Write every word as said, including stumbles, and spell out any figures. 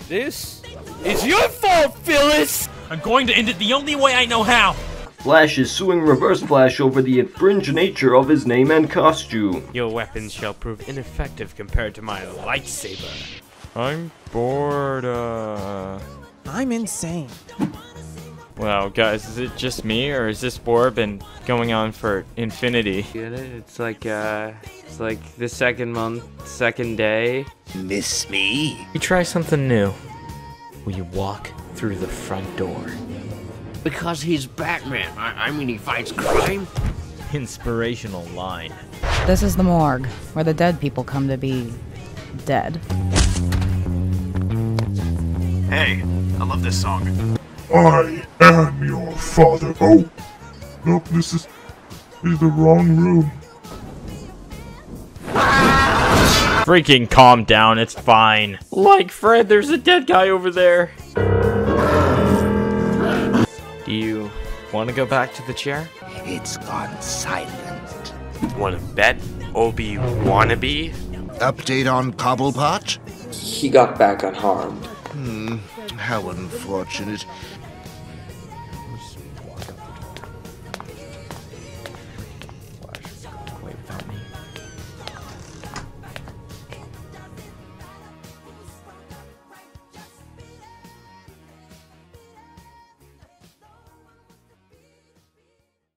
This is your fault, Phyllis! I'm going to end it the only way I know how! Flash is suing Reverse Flash over the infringed nature of his name and costume. Your weapons shall prove ineffective compared to my lightsaber. I'm bored, uh... I'm insane. Wow, guys, is it just me, or is this war been going on for infinity? Get it? It's like, uh, it's like the second month, second day. Miss me? You try something new. Will you walk through the front door? Because he's Batman. I, I mean, he fights crime. Inspirational line. This is the morgue, where the dead people come to be dead. Hey, I love this song. I am your father. Oh, nope, this is, this is the wrong room. Freaking calm down, it's fine. Like Fred, there's a dead guy over there. Do you want to go back to the chair? It's gone silent. Wanna bet, Obi wannabe? Update on Cobblepot? He got back unharmed. Hmm, how unfortunate.